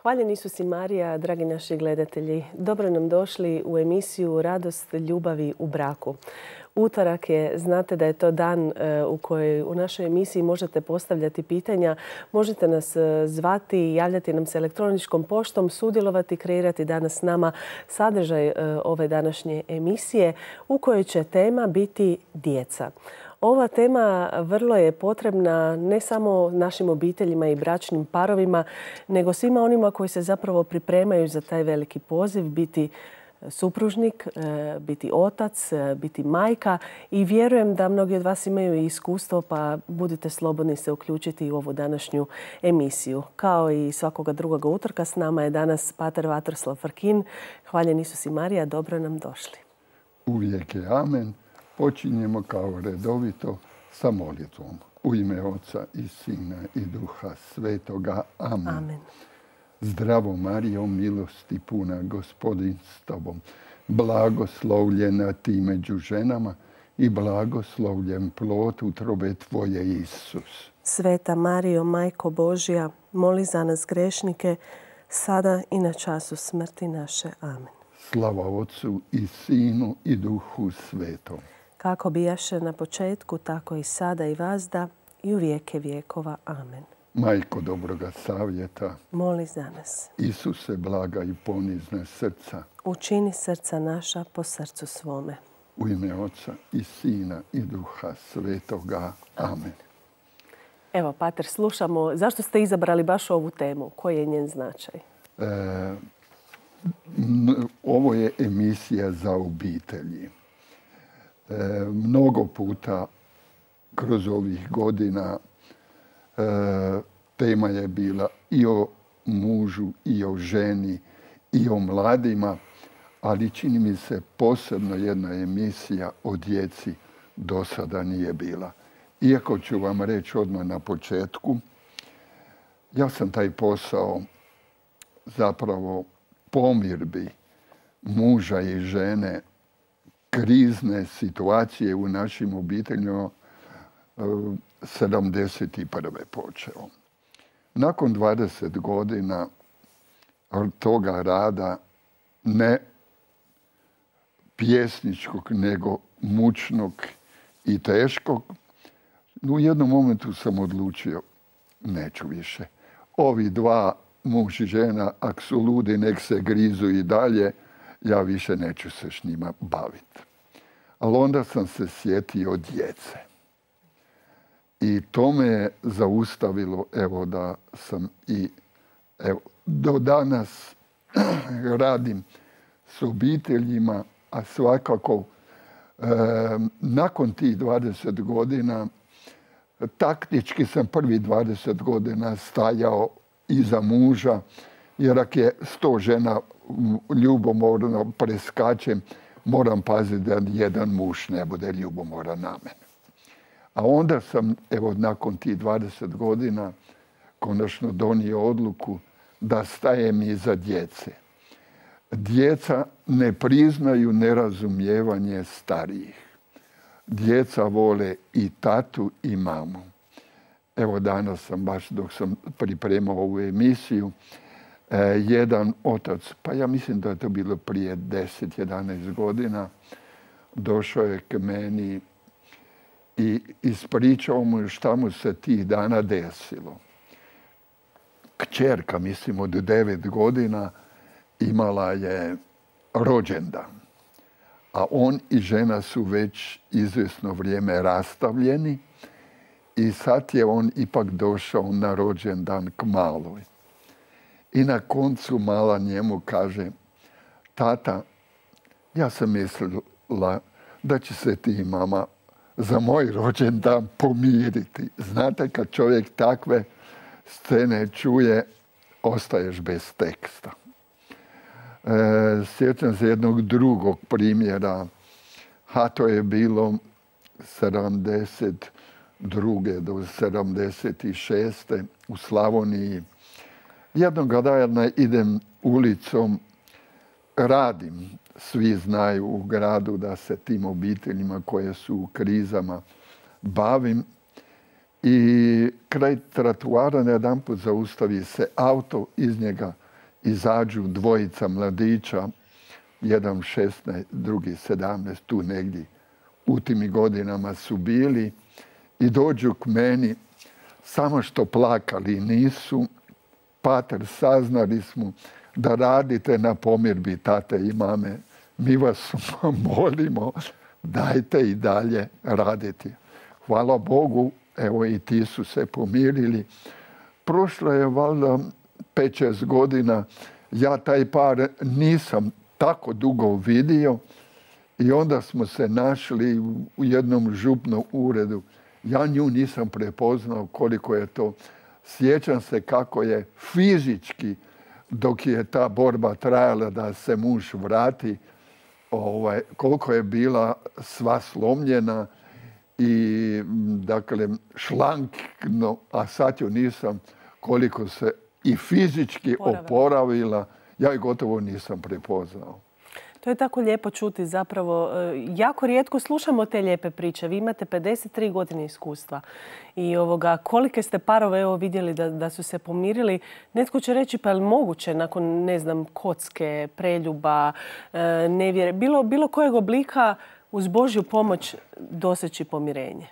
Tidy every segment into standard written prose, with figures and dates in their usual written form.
Hvaljen Isus i Marija, dragi naši gledatelji. Dobro nam došli u emisiju Radost ljubavi u braku. Utorak je, znate da je to dan u kojoj u našoj emisiji možete postavljati pitanja, možete nas zvati, javljati nam se elektroničkom poštom, sudjelovati, kreirati danas s nama sadržaj ove današnje emisije u kojoj će tema biti djeca. Ova tema vrlo je potrebna ne samo našim obiteljima i bračnim parovima, nego svima onima koji se zapravo pripremaju za taj veliki poziv, biti supružnik, biti otac, biti majka i vjerujem da mnogi od vas imaju i iskustvo, pa budite slobodni se uključiti u ovu današnju emisiju. Kao i svakoga drugoga utorka s nama je danas pater Vatroslav Frkin. Hvaljen Isus i Marija, dobro nam došli. Uvijek je amen. Počinjemo kao redovito sa molitvom. U ime Oca i Sina i Duha Svetoga. Amen. Amen. Zdravo Marijo, milosti puna, Gospodin s tobom. Blagoslovljena ti među ženama i blagoslovljen plod utrobe tvoje, Isus. Sveta Marijo, Majko Božja, moli za nas grešnike, sada i na času smrti naše. Amen. Slava Otcu i Sinu i Duhu Svetom. Kako bijaše na početku, tako i sada i vazda i u vijeke vjekova. Amen. Majko dobroga savjeta, moli za nas. Isuse blaga i ponizne srca, učini srca naša po srcu svome. U ime Oca i Sina i Duha Svetoga. Amen. Evo, pater, slušamo. Zašto ste izabrali baš ovu temu? Koji je njen značaj? Ovo je emisija za obitelji. Mnogo puta kroz ovih godina tema je bila i o mužu, i o ženi, i o mladima, ali čini mi se posebno jedna emisija o djeci do sada nije bila. Iako ću vam reći odmah na početku, ja sam taj posao zapravo pomirbi muža i žene, krizne situacije u našim obiteljima 71. počeo. Nakon 20 godina toga rada, ne pjesničkog, nego mučnog i teškog, u jednom momentu sam odlučio, neću više. Ovi dva, muž i žena, ak su ludi, nek se grizu i dalje, ja više neću se s njima baviti. Ali onda sam se sjetio djece. I to me je zaustavilo, evo da sam i do danas radim s obiteljima, a svakako nakon tih 20 godina taktički sam prvi 20 godina stajao iza muža, jer ako je 100 žena ljubomorno preskačem, moram paziti da jedan muž ne bude ljubomoran na mene. A onda sam, evo, nakon tih 20 godina konačno donio odluku da stajem iza djece. Djeca ne priznaju nerazumijevanje starijih. Djeca vole i tatu i mamu. Evo, danas sam baš dok sam pripremao ovu emisiju, jedan otac, pa ja mislim da je to bilo prije 10-11 godina, došao je k meni i ispričao mu šta mu se tih dana desilo. Kćerka, mislim, od 9 godina imala je rođendan. A on i žena su već izvjesno vrijeme rastavljeni i sad je on ipak došao na rođendan k maloj. I na koncu mala njemu kaže, tata, ja sam mislila da će se ti mama za moj rođendan pomiriti. Znate, kad čovjek takve scene čuje, ostaješ bez teksta. Sjećam se jednog drugog primjera, a to je bilo 72. do 76. u Slavoniji. Jednog dana idem ulicom, radim. Svi znaju u gradu da se tim obiteljima koje su u krizama bavim. I kraj trotoara najedanput zaustavi se auto, iz njega izađu dvojica mladića, jedan 16, drugi 17, tu negdje u tim godinama su bili i dođu k meni, samo što plakali nisu. Pater, saznali smo da radite na pomirbi tate i mame. Mi vas molimo, dajte i dalje raditi. Hvala Bogu, evo i ti su se pomirili. Prošlo je valjda 5-6 godina, ja taj par nisam tako dugo vidio i onda smo se našli u jednom župnom uredu. Ja nju nisam prepoznao koliko je to. Sjećam se kako je fizički, dok je ta borba trajala da se muž vrati, koliko je bila sva slomljena i dakle šlankno, a sad ju nisam, koliko se i fizički oporavila, ja ju gotovo nisam prepoznao. To je tako lijepo čuti zapravo. Jako rijetko slušamo te lijepe priče. Vi imate 53 godine iskustva. I kolike ste parove vidjeli da su se pomirili. Netko će reći pa je li moguće nakon, ne znam, kocke, preljuba, nevjere, bilo kojeg oblika uz Božju pomoć doseći pomirenje?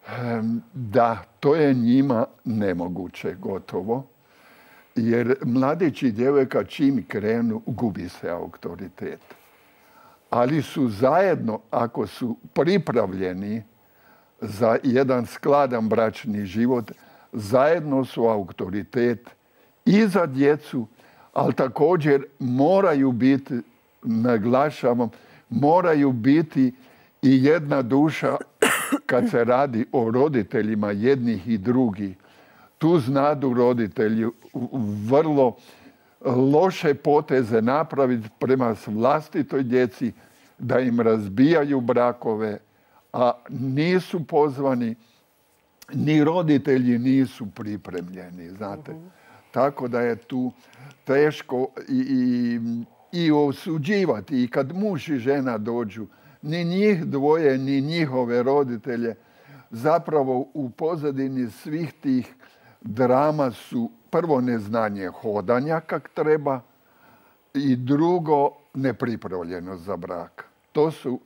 Da, to je njima nemoguće gotovo. Jer mladić i djevojka čim krenu gubi se autoritet. Ali su zajedno, ako su pripravljeni za jedan skladan bračni život, zajedno su autoritet i za djecu, ali također moraju biti, naglašavam, moraju biti i jedna duša kad se radi o roditeljima jednih i drugih. Tu znadu roditelji vrlo loše poteze napraviti prema vlastitoj djeci, da im razbijaju brakove, a nisu pozvani, ni roditelji nisu pripremljeni, znate. Tako da je tu teško i osuđivati. I kad muž i žena dođu, ni njih dvoje, ni njihove roditelje, zapravo u pozadini svih tih drama su prvo neznanje hodanja kak treba i drugo nepripravljenost za brak. To su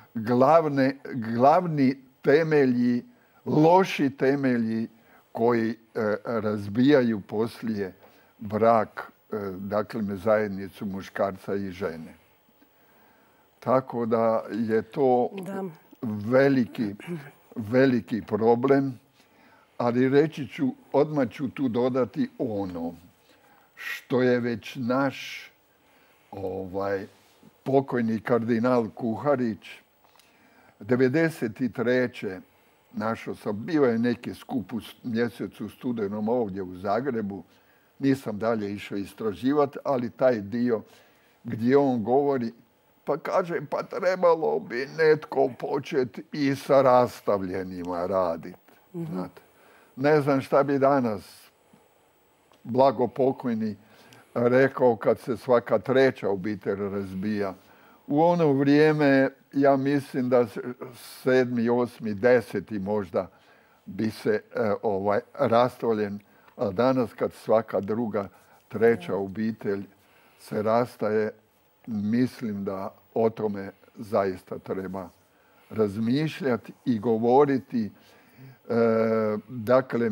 glavni temelji, loši temelji koji razbijaju poslije brak, dakle zajednicu muškarca i žene. Tako da je to veliki problem. Ali reći ću, odmah ću tu dodati ono što je već naš pokojni kardinal Kuharić 1993. našao sam, bio je neki skup u mjesecu studenom ovdje u Zagrebu, nisam dalje išao istraživati, ali taj dio gdje on govori, pa kaže, pa trebalo bi netko početi i sa rastavljenima raditi. Znate. Ne znam šta bi danas blagopokojni rekao kad se svaka treća obitelj razbija. U ono vrijeme, ja mislim da 7., 8., 10. možda bi se rastavljen, a danas kad svaka druga, treća obitelj se rastaje, mislim da o tome zaista treba razmišljati i govoriti. Dakle,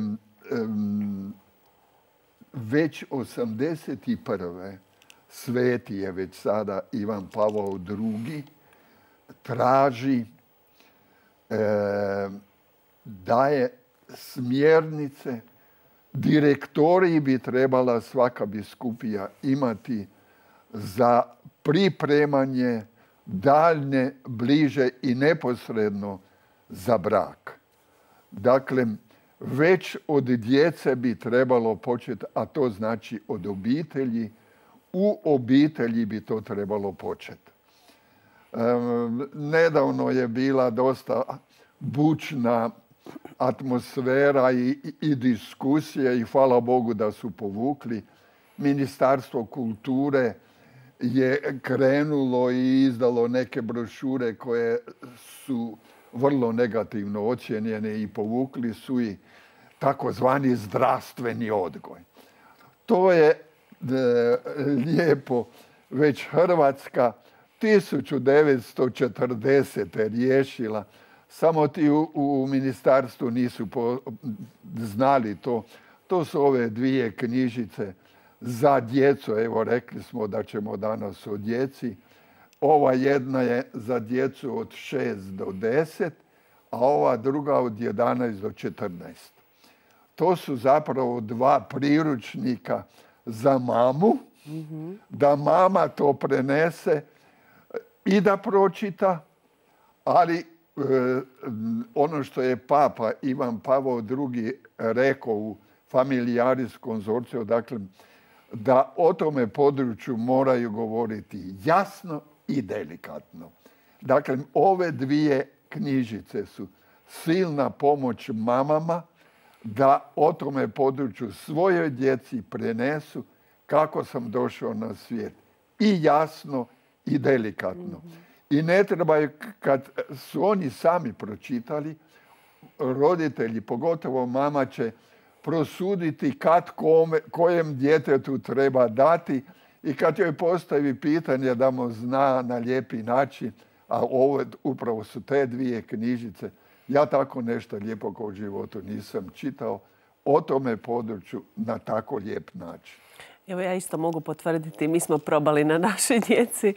već 81. sveti je već sada Ivan Pavao II. Traži, daje smjernice, direktoriji bi trebala svaka biskupija imati za pripremanje daljnje, bliže i neposredno za brak. Dakle, već od djece bi trebalo početi, a to znači od obitelji. U obitelji bi to trebalo početi. Nedavno je bila dosta bučna atmosfera i diskusije i hvala Bogu da su povukli. Ministarstvo kulture je krenulo i izdalo neke brošure koje su vrlo negativno ocijenjene i povukli su i takozvani zdravstveni odgoj. lijepo već Hrvatska 1940. riješila. Samo ti u ministarstvu nisu znali to. To su ove dvije knjižice za djecu. Evo, rekli smo da ćemo danas o djeci. Ova jedna je za djecu od 6 do 10, a ova druga od 11 do 14. To su zapravo dva priručnika za mamu, da mama to prenese i da pročita, ali ono što je Papa Ivan Pavao II. Rekao u Familiaris Consortio, dakle, da o tome području moraju govoriti jasno i delikatno. Dakle, ove dvije knjižice su silna pomoć mamama da o tome području svojoj djeci prenesu kako sam došao na svijet. I jasno i delikatno. I ne trebaju, kad su oni sami pročitali, roditelji, pogotovo mama, će prosuditi kad kojem djetetu treba dati i kad joj postavi pitanje da mu zna na lijepi način, a ovo upravo su te dvije knjižice. Ja tako nešto lijepo kao u životu nisam čitao o tome području na tako lijep način. Evo, ja isto mogu potvrditi, mi smo probali na našoj djeci.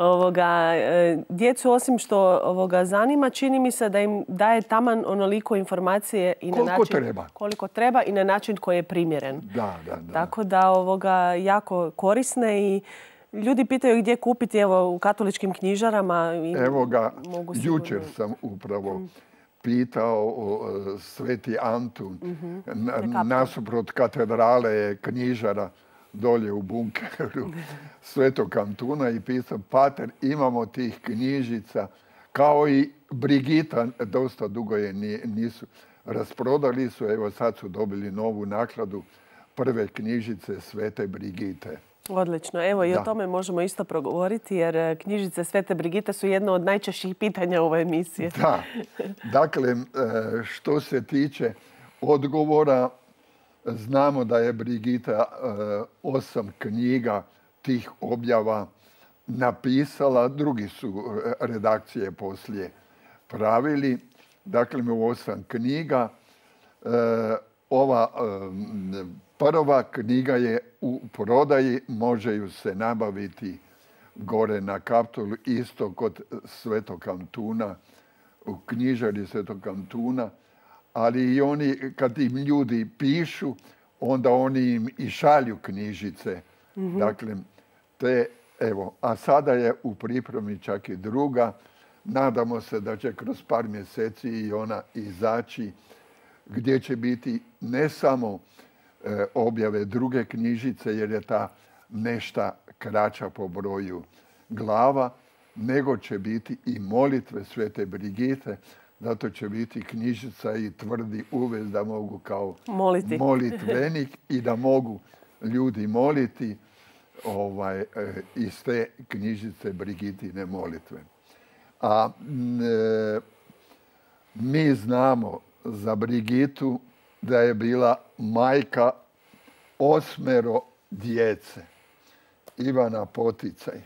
Djecu, osim što zanima, čini mi se da im daje taman onoliko informacije i na način koliko treba i na način koji je primjeren. Da. Tako da jako korisne i ljudi pitaju gdje kupiti, evo, u katoličkim knjižarama. Evo ga, jučer sam upravo pitao Sveti Antun. Nasuprot katedrale je knjižara dolje u bunkeru Svetog Antuna i pisao: Pater, imamo tih knjižica, kao i Brigita, dosta dugo je nisu rasprodali su, evo sad su dobili novu nakladu prve knjižice Svete Brigite. Odlično. Evo, i o tome možemo isto progovoriti, jer knjižice Svete Brigite su jedno od najčešćih pitanja u ovoj emisiji. Da. Dakle, što se tiče odgovora, znamo da je Brigita 8 knjiga tih objava napisala, drugi su redakcije poslije pravili. Dakle, u 8 knjiga. Ova prva knjiga je u prodaji, može ju se nabaviti gore na Kaptolu, isto kod Svetog Antuna, u knjižari Svetog Antuna. Ali i oni, kad im ljudi pišu, onda oni im i šalju knjižice. Dakle, evo, a sada je u pripremi čak i druga. Nadamo se da će kroz par mjeseci i ona izaći, gdje će biti ne samo objave druge knjižice, jer je ta nešto kraća po broju glava, nego će biti i molitve Svete Brigite. Zato će biti knjižica i tvrdi uvez da mogu kao molitvenik i da mogu ljudi moliti iz te knjižice Brigitine molitve. A mi znamo za Brigitu da je bila majka 8 djece. Ivana Poticaj.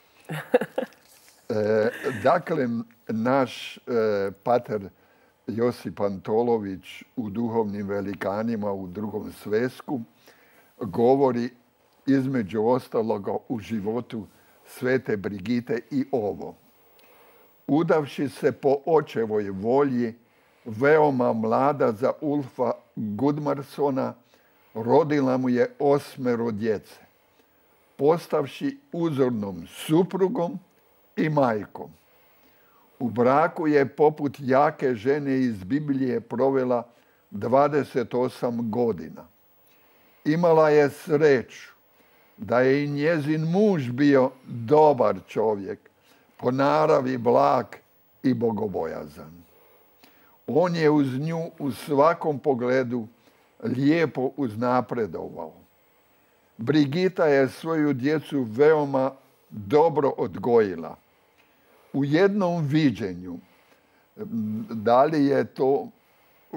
Dakle, naš pater Josip Antolović u Duhovnim velikanima u Drugom svesku govori između ostaloga u životu Svete Brigite i ovo: udavši se po očevoj volji, veoma mlada za Ulfa Gudmarsona, rodila mu je 8 djece, postavši uzornom suprugom i majkom. U braku je poput jake žene iz Biblije provela 28 godina. Imala je sreću da je i njezin muž bio dobar čovjek, po naravi blag i bogobojazan. On je uz nju u svakom pogledu lijepo uznapredovao. Brigita je svoju djecu veoma dobro odgojila. U jednom viđenju, da li je to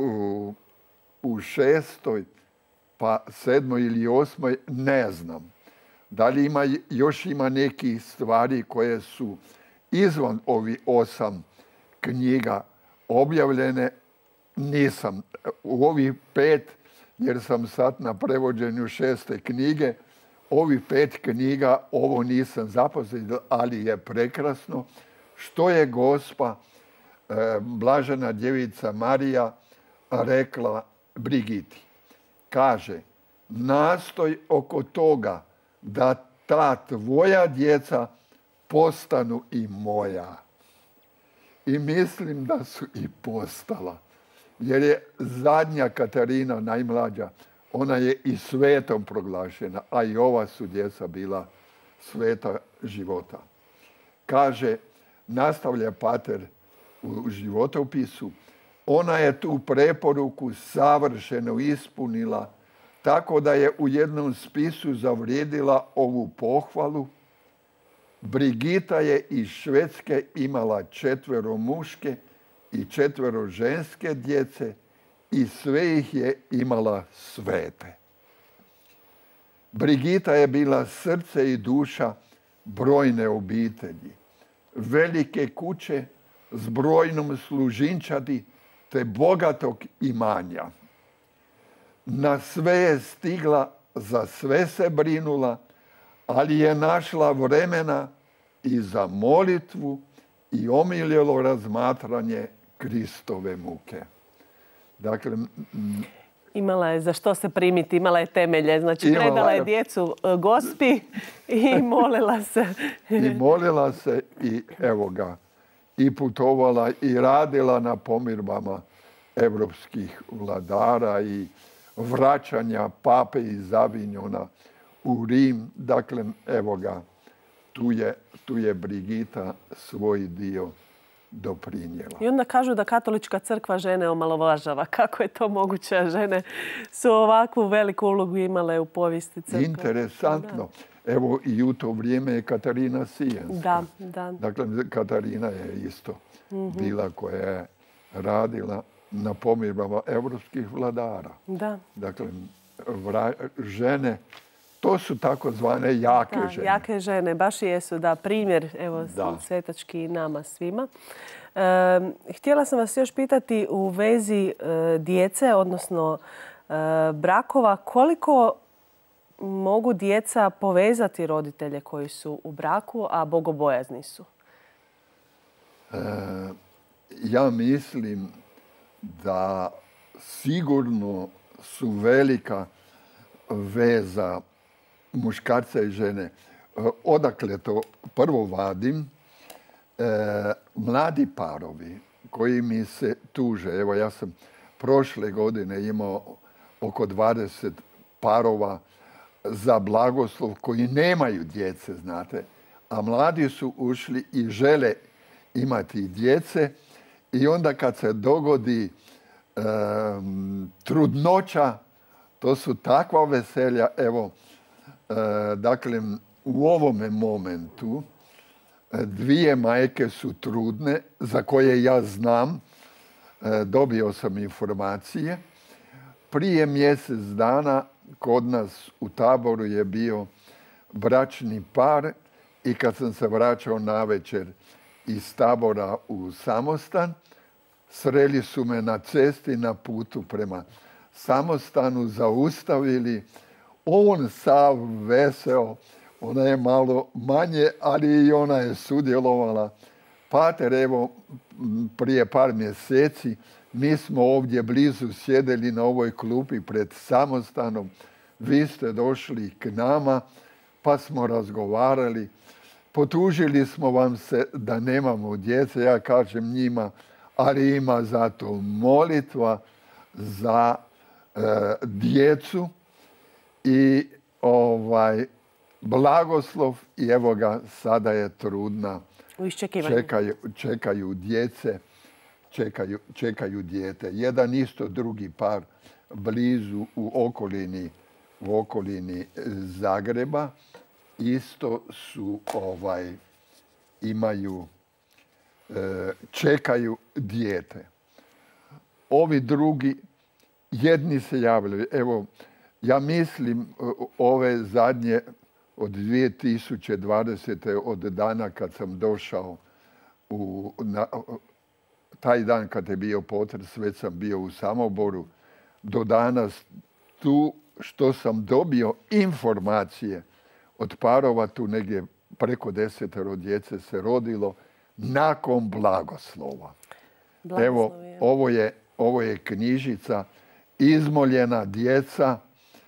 u 6. pa 7. ili 8. ne znam, Da li još ima nekih stvari koje su izvan ovih 8 knjiga objavljene? Nisam. U ovih 5, jer sam sad na prevođenju 6. knjige, ovih 5 knjiga, ovo nisam zaposlio, ali je prekrasno. Što je Gospa, blažena djevica Marija, rekla Brigiti? Kaže, nastoj oko toga da ta tvoja djeca postanu i moja. I mislim da su i postala. Jer je zadnja Katarina, najmlađa, ona je i svetom proglašena, a i ova su djeca bila sveta života. Kaže, nastavlja pater u životopisu, ona je tu preporuku savršeno ispunila, tako da je u jednom spisu zavrijedila ovu pohvalu. Brigita je iz Švedske imala 4 muške i 4 ženske djece i sve ih je imala svete. Brigita je bila srce i duša brojne obitelji, velike kuće s brojnom služinčadi te bogatog imanja. Na sve je stigla, za sve se brinula, ali je našla vremena i za molitvu i omiljelo razmatranje Kristove muke. Dakle, imala je za što se primiti, imala je temelje. Znači, predala je djecu Gospi i molila se. I molila se i evo ga, i putovala i radila na pomirbama evropskih vladara i vraćanja pape iz Avignona u Rim. Dakle, evo ga, tu je Brigita svoj dio doprinijela. I onda kažu da katolička crkva žene omalovažava. Kako je to moguće? Žene su ovakvu veliku ulogu imale u povijesti crkve. Interesantno. Da. Evo i u to vrijeme je Katarina Sijenska. Da. Dakle, Katarina je isto bila koja je radila na pomirbama evropskih vladara. Da. Dakle, žene, to su takozvane jake žene. Jake žene, baš jesu, da, primjer, evo, svetački nama svima. Htjela sam vas još pitati u vezi djece, odnosno brakova, koliko mogu djeca povezati roditelje koji su u braku, a bogobojazni su? Ja mislim da sigurno su velika veza muškarca i žene. Odakle to prvo vadim? Mladi parovi koji mi se tuže. Evo, ja sam prošle godine imao oko 20 parova za blagoslov koji nemaju djece, znate. A mladi su ušli i žele imati djece. I onda kad se dogodi trudnoća, to su takva veselja. Evo, dakle, u ovome momentu 2 majke su trudne, za koje ja znam, dobio sam informacije. Prije mjesec dana kod nas u Taboru je bio bračni par i kad sam se vraćao navečer iz Tabora u Samostan, sreli su me na cesti na putu prema Samostanu, zaustavili. On sav veseo, ona je malo manje, ali i ona je sudjelovala. Pater, evo, prije par mjeseci, mi smo ovdje blizu sjedili na ovoj klupi pred Samostanom. Vi ste došli k nama, pa smo razgovarali. Potužili smo vam se da nemamo djece. Ja kažem njima, ali ima zato molitva za djecu i blagoslov. I evo ga, sada je trudna. Čekaju djece, čekaju dijete. Jedan isto drugi par blizu u okolini Zagreba. Isto su čekaju dijete. Ovi drugi, jedni se javljaju. Evo, ja mislim ove zadnje od 2020. od dana kad sam došao taj dan kad je bio potres, već sam bio u Samoboru, do danas tu što sam dobio informacije od parova, tu negdje preko 10 djece se rodilo nakon blagoslova. Evo, ovo je knjižica Izmoljena djeca.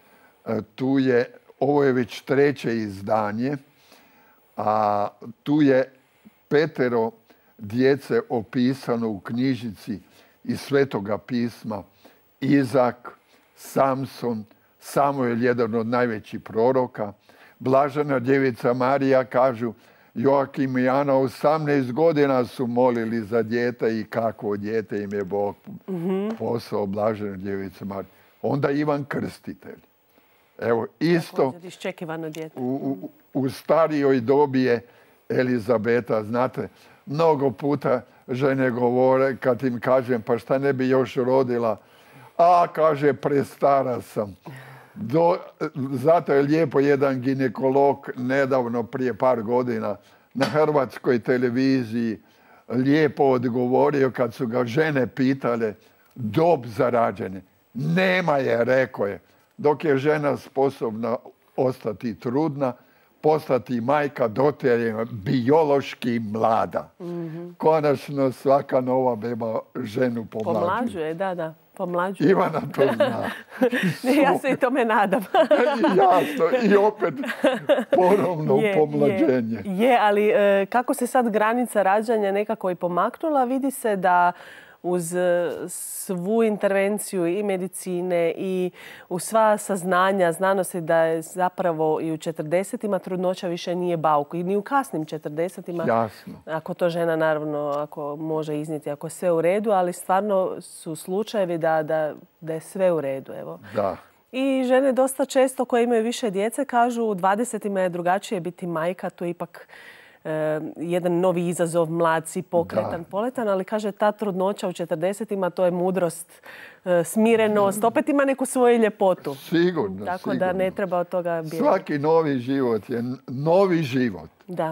Ovo je već 3. izdanje, a tu je 5 djece opisano u knjižici iz Svetoga pisma. Izak, Samson, Samuel, jedan od najvećih proroka. Blažena djevica Marija, kažu, Joakim i Ana 18 godina su molili za dijete i kakvo dijete im je Bog poslao, blažena djevica Marija. Onda Ivan Krstitelj. Evo, isto u starijoj dobi je Elizabeta. Znate, mnogo puta žene govore, kad im kažem, pa šta ne bi još rodila? A, kaže, prestara sam. Zato je lijepo jedan ginekolog nedavno, prije par godina, na hrvatskoj televiziji lijepo odgovorio kad su ga žene pitale dob za rađanje. Nema je, rekao je. Dok je žena sposobna ostati trudna, postati majka, dotle je biološki mlada. Konačno svaka nova beba ženu pomlađuje. Pomlađuje, da. Pomlađuje. Ivana to zna. Ja se i tome nadam. Jasno. I opet ponovno pomlađenje. Ali kako se sad granica rađanja nekako i pomaknula, vidi se da uz svu intervenciju i medicine i u sva saznanja, znanosti da je zapravo i u 40-ima trudnoća više nije bauk. I ni u kasnim 40-ima. Jasno. Ako to žena naravno ako može iznijeti, ako je sve u redu, ali stvarno su slučajevi da je sve u redu. Evo. Da. I žene dosta često koje imaju više djece kažu u 20-ima je drugačije biti majka, to je ipak jedan novi izazov, mlad si, pokretan, poletan, ali kaže ta trudnoća u 40-ima, to je mudrost, smirenost, opet ima neku svoju ljepotu. Sigurno. Tako da ne treba od toga biti. Svaki novi život je novi život. Da.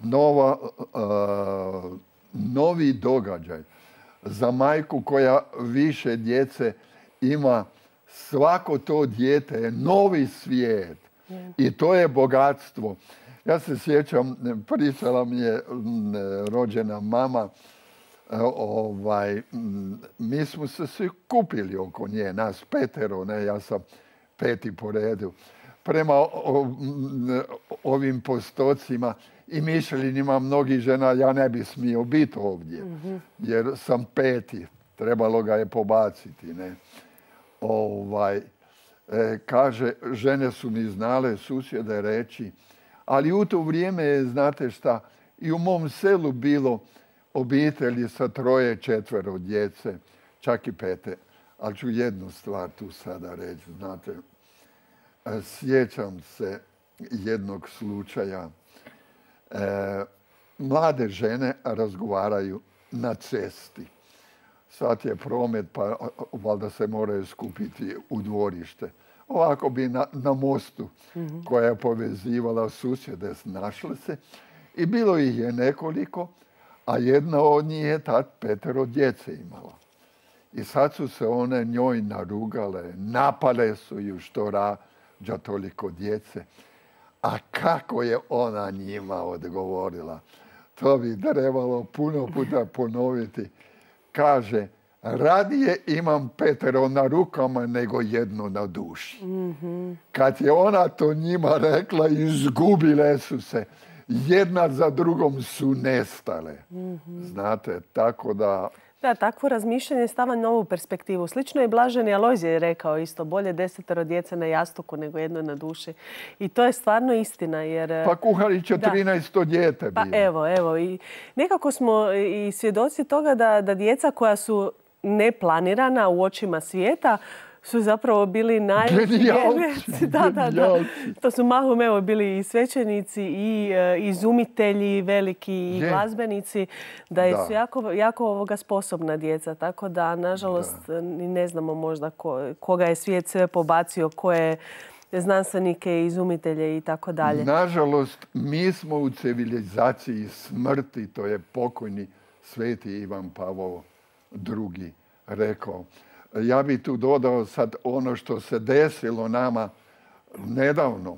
Novi događaj. Za majku koja više djece ima, svako to dijete je novi svijet. I to je bogatstvo. Ja se sjećam, pričala mi je rođena mama, mi smo se svi kupili oko nje, nas 5, ja sam 5. po redu. Prema ovim postocima i mišljenjima mnogih žena, ja ne bi smio biti ovdje, jer sam 5. Trebalo ga je pobaciti. Ne? Kaže, žene su mi znale, susjede reći, ali u to vrijeme je, znate šta, i u mom selu bilo obitelji sa 3, 4 djece, čak i 5. Ali ću jednu stvar tu sada reći, znate. Sjećam se jednog slučaja. Mlade žene razgovaraju na cesti. Sad je promet, pa valjda se moraju skupiti u dvorište. Ovako bi na mostu koja je povezivala susjede našle se. I bilo ih je nekoliko, a jedna od njih je tad 5 djece imala. I sad su se one njoj narugale, napale su ju što rađa toliko djece. A kako je ona njima odgovorila? To bi trebalo puno puta ponoviti. Kaže, radije imam 5 na rukama nego 1 na duši. Kad je ona to njima rekla, izgubile su se. Jedna za drugom su nestale. Znate, tako da... Da, takvo razmišljanje stava novu perspektivu. Slično je Blaženi Alojzije rekao isto, bolje 10 djece na jastuku nego 1 na duši. I to je stvarno istina. Jer, pa Kuharić je 13 dijete bilo. Pa evo. I nekako smo i svjedoci toga da djeca koja su neplanirana u očima svijeta su zapravo bili najveći vjernici. Da. To su mahom bili i svećenici i izumitelji veliki i glazbenici. Da su jako sposobna djeca. Tako da, nažalost, ne znamo možda koga je svijet sve pobacio, ko je znanstvenike, izumitelje i tako dalje. Nažalost, mi smo u civilizaciji smrti, to je pokojni sveti Ivan Pavao II. Rekao. Ja bih tu dodao sad ono što se desilo nama nedavno,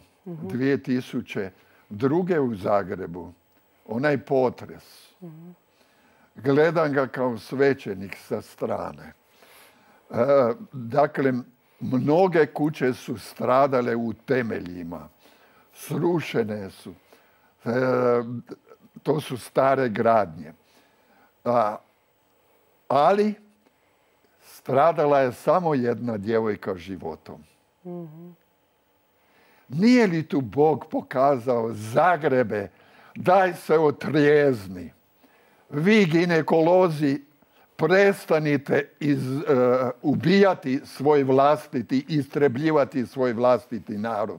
2002. u Zagrebu, onaj potres. Gledam ga kao svećenik sa strane. Dakle, mnoge kuće su stradale u temeljima. Srušene su. To su stare gradnje. Ali stradala je samo jedna djevojka životom. Nije li tu Bog pokazao Zagrebe, daj se otrijezni. Vi ginekolozi prestanite ubijati svoj vlastiti, istrebljivati svoj vlastiti narod.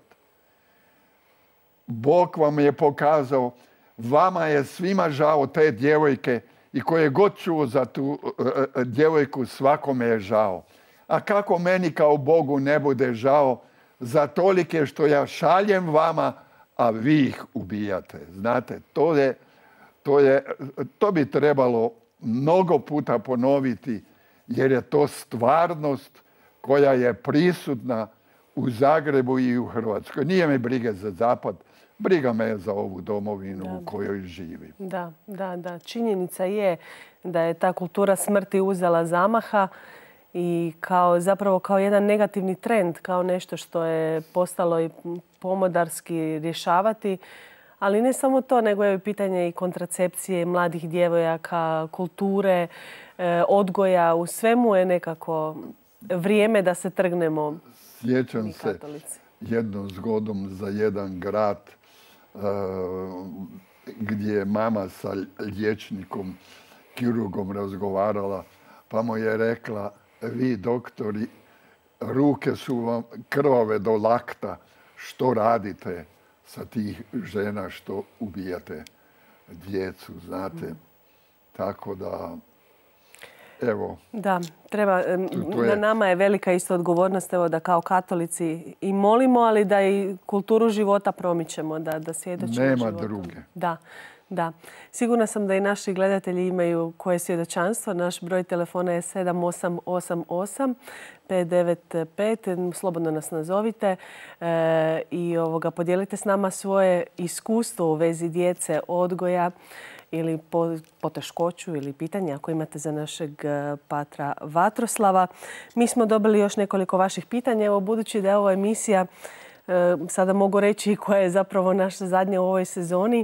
Bog vam je pokazao, vama je svima žao te djevojke i ko je god čuo za tu djevojku, svakome je žao. A kako meni kao Bogu ne bude žao za tolike što ja šaljem vama, a vi ih ubijate. Znate, to bi trebalo mnogo puta ponoviti, jer je to stvarnost koja je prisutna u Zagrebu i u Hrvatskoj. Nije me brige za Zapad, briga me za ovu domovinu u kojoj živim. Da. Činjenica je da je ta kultura smrti uzela zamaha i zapravo kao jedan negativni trend, kao nešto što je postalo i pomodarski rješavati. Ali ne samo to, nego je pitanje i kontracepcije mladih djevojaka, kulture, odgoja. U svemu je nekako vrijeme da se trgnemo. Sjećam se jednom zgodom za jedan grad gdje je mama sa liječnikom, kirurgom razgovarala, pa mu je rekla, vi doktori, ruke su vam krvave do lakta, što radite sa tih žena što ubijate djecu, znate. Tako da, evo. Da, treba, na nama je velika isto odgovornost, evo, da kao katolici i molimo, ali da i kulturu života promičemo, da svjedočimo Nema životom. druge. Da. Sigurna sam da i naši gledatelji imaju koje svjedočanstvo. Naš broj telefona je 7888 595. Slobodno nas nazovite i podijelite s nama svoje iskustvo u vezi djece, odgoja ili poteškoću ili pitanja ako imate za našeg patra Vatroslava. Mi smo dobili još nekoliko vaših pitanja. Evo, budući da je ova emisija, sada mogu reći koja je zapravo naša zadnja u ovoj sezoni,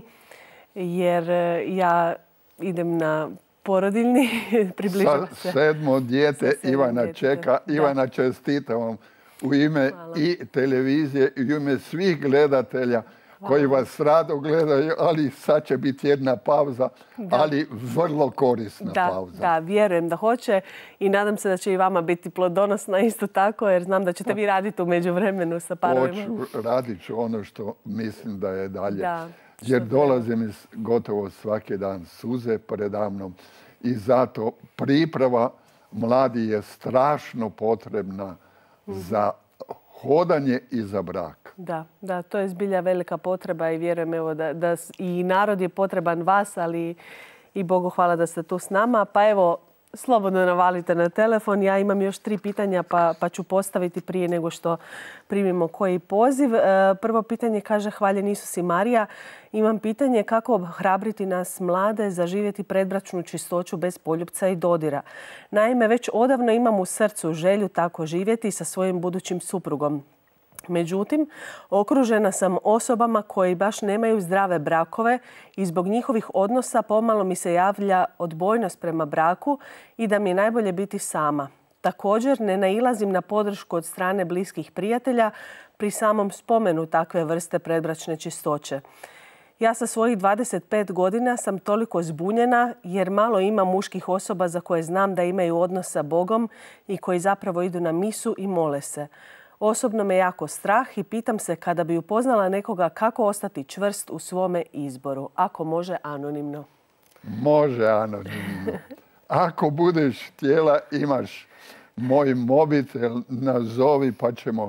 jer ja idem na porodiljni, približava se. 7. dijete Ivana čeka. Ivana, čestitam vam u ime i televizije i u ime svih gledatelja koji vas rado gledaju, ali sad će biti jedna pauza, ali vrlo korisna pauza. Da, vjerujem da hoće i nadam se da će i vama biti plodonosna isto tako, jer znam da ćete vi raditi u međuvremenu sa parovima. Radit ću ono što mislim da je dalje. Jer dolazim iz gotovo svaki dan suze predamnom i zato priprava mladi je strašno potrebna za hodanje i za brak. Da, to je zbilja velika potreba i vjerujem evo da i narod je potreban vas, ali i Bogu hvala da ste tu s nama. Pa evo, slobodno navalite na telefon. Ja imam još 3 pitanja pa ću postaviti prije nego što primimo koji poziv. Prvo pitanje kaže: Hvaljen Isus i Marija. Imam pitanje kako ohrabriti nas mlade zaživjeti predbračnu čistoću bez poljupca i dodira. Naime, već odavno imam u srcu želju tako živjeti sa svojim budućim suprugom. Međutim, okružena sam osobama koji baš nemaju zdrave brakove i zbog njihovih odnosa pomalo mi se javlja odbojnost prema braku i da mi je najbolje biti sama. Također, ne nailazim na podršku od strane bliskih prijatelja pri samom spomenu takve vrste predbračne čistoće. Ja sa svojih 25 godina sam toliko zbunjena jer malo ima muških osoba za koje znam da imaju odnos sa Bogom i koji zapravo idu na misu i mole se. Osobno me jako strah i pitam se kada bi upoznala nekoga kako ostati čvrst u svome izboru. Ako može anonimno. Može anonimno. Ako budeš htjela, imaš moj mobitel, nazovi pa ćemo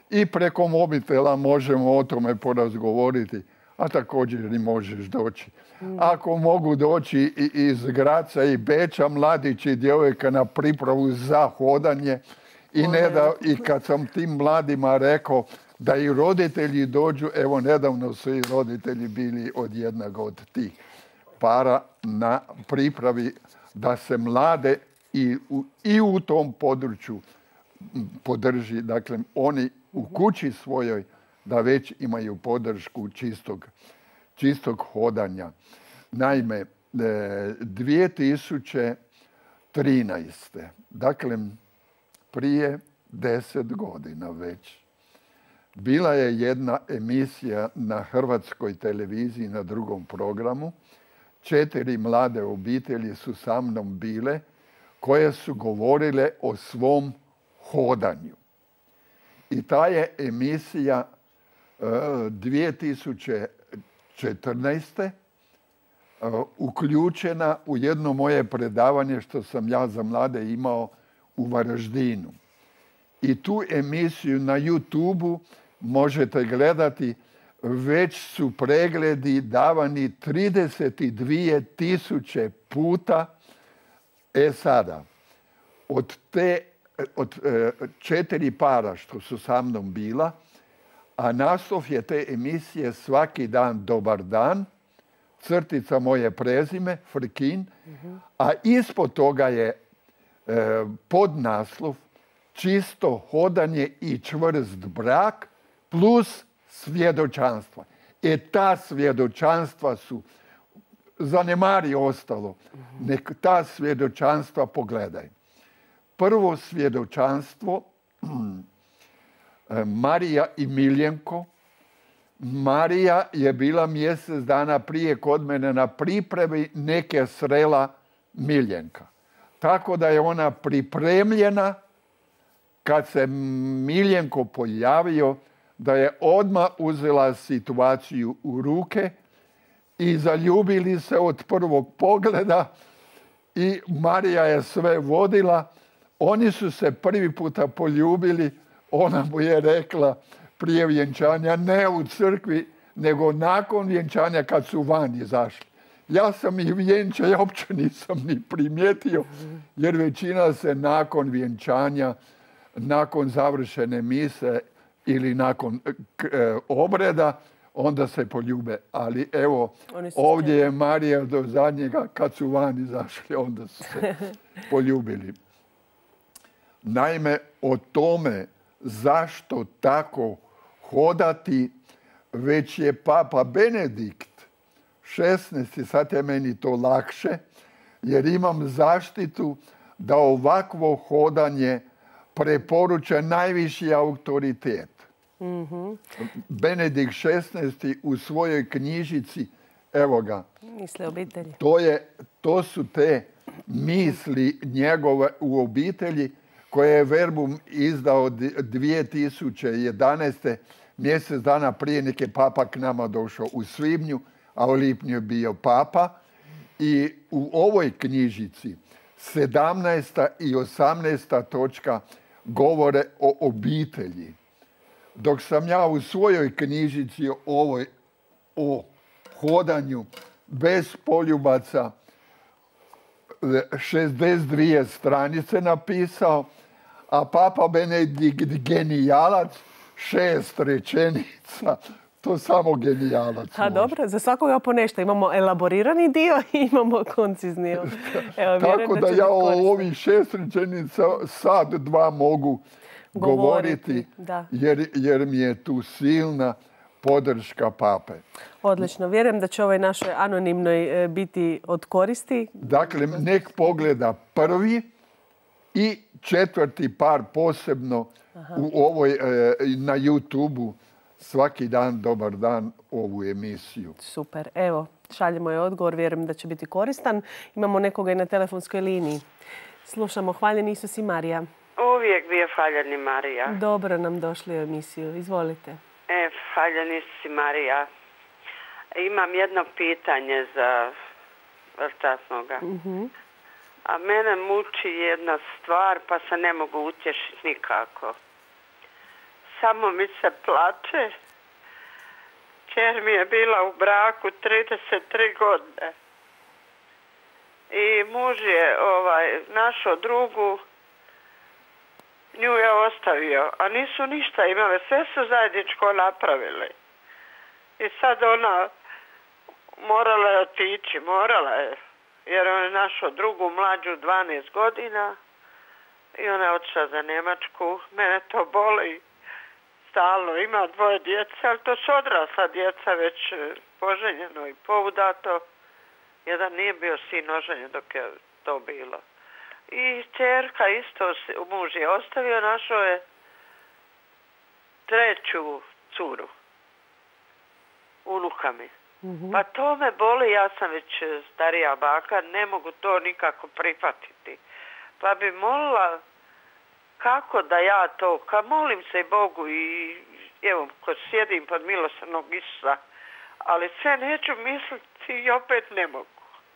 i preko mobitela možemo o tome porazgovoriti, a također i možeš doći. Ako mogu doći iz Graca i Beča, mladić i djevojka na pripravu za hodanje, i kad sam tim mladima rekao da i roditelji dođu, evo nedavno su i roditelji bili od jednog od tih para na pripravi da se mlade i u tom području podrži. Dakle, oni u kući svojoj da već imaju podršku čistog hodanja. Naime, 2013. Dakle, prije 10 godina već, bila je jedna emisija na Hrvatskoj televiziji na drugom programu. 4 mlade obitelji su sa mnom bile koje su govorile o svom hodanju. I ta je emisija 2014. Uključena u jedno moje predavanje što sam ja za mlade imao u Varaždinu. I tu emisiju na YouTubeu možete gledati, već su pregledi davani 32.000 puta. Sada, od 4 para što su sa mnom bila, a naslov je te emisije Svaki dan dobar dan, crtica moje prezime, Frkin, a ispod toga je podnaslov Čisto hodanje i čvrst brak plus svjedočanstva. Ta svjedočanstva su, zanemari ostalo, nek ta svjedočanstva pogledaj. Prvo svjedočanstvo, Marija i Miljenko. Marija je bila mjesec dana prije kod mene na pripremi neke srela Miljenka. Tako da je ona pripremljena kad se Miljenko pojavio, da je odmah uzela situaciju u ruke i zaljubili se od prvog pogleda i Marija je sve vodila. Oni su se prvi puta poljubili, ona mu je rekla prije vjenčanja, ne u crkvi, nego nakon vjenčanja kad su van izašli. Ja sam ih vjenčao, ja uopće nisam ni primijetio, jer većina se nakon vjenčanja, nakon završene mise ili nakon obreda, onda se poljube. Ali evo, ovdje je Marija do zadnjega, kad su van izašli, onda su se poljubili. Naime, o tome zašto tako hodati, već je Papa Benedikt 16. Sad je meni to lakše, jer imam zaštitu da ovakvo hodanje preporuča najviši autoritet. Benedikt 16. u svojoj knjižici, evo ga, Misli obitelji. To su te misli njegove u obitelji koje je Verbum izdao 2011. Mjesec dana prije nek je Papa k nama došao u svibnju, a u lipnju je bio Papa. I u ovoj knjižici 17. i 18. točka govore o obitelji. Dok sam ja u svojoj knjižici o hodanju bez poljubaca 62 stranice napisao, a Papa Benedikt genijalac 6 rečenica. To samo genijalac. Dobro, za svakoga po nešto. Imamo elaborirani dio i imamo koncizni. Evo, tako da ja o ovih 6 rečenica sad 2 mogu govoriti jer mi je tu silna podrška Pape. Odlično. Vjerujem da će ovoj našoj anonimnoj biti od koristi. Dakle, nek pogleda prvi i 4. par posebno u ovoj, na YouTubeu Svaki dan, dobar dan, ovu emisiju. Super. Evo, šaljemo je odgovor. Vjerujem da će biti koristan. Imamo nekoga i na telefonskoj liniji. Slušamo. Hvaljen Isus i Marija. Uvijek bio hvaljen i Marija. Dobro nam došli u emisiju. Izvolite. Hvaljen Isus i Marija. Imam jedno pitanje za vrtasnoga. A mene muči jedna stvar, pa se ne mogu utješiti nikako. samo mi se plače. Kćer mi je bila u braku 33 godine. I muž je našao drugu, nju je ostavio, a nisu ništa imali, sve su zajedničko napravili. I sad ona morala je otići, jer on je našao drugu mlađu 12 godina i ona je otišla za Njemačku. Mene to boli stalno, ima 2 djece, ali to su odrasla djeca, već poženjeno i poudato. Jedan nije bio sin oženjen dok je to bilo. I ćerka isto, muž je ostavio, našao je 3. curu. Unuka mi. Pa to me boli, ja sam već starija baka, ne mogu to nikako prihvatiti. Pa bi molila kako da ja to, molim se i Bogu i evo, kad sjedim pod milosrdnog Isusa, ali sve neću misliti i opet ne mogu.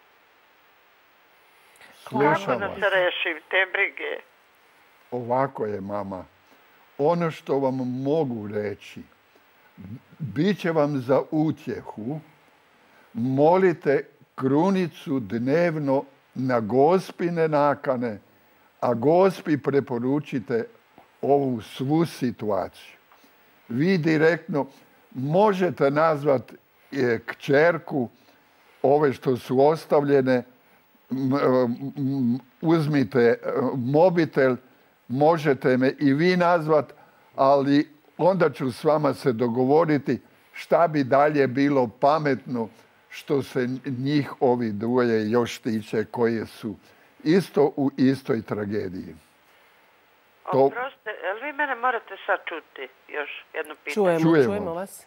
Kako da se rešim te brige? Ovako je, mama. Ono što vam mogu reći, bit će vam za utjehu, molite krunicu dnevno na Gospine nakane, a Gospi preporučite ovu svu situaciju. Vi direktno možete nazvati kćerku, ove što su ostavljene, uzmite mobitel, možete me i vi nazvat, ali onda ću s vama se dogovoriti šta bi dalje bilo pametno što se njih ovi dvoje još tiče koje su isto u istoj tragediji. Oprostite, jel vi mene morate sad čuti još jedno pitanje? Čujemo vas.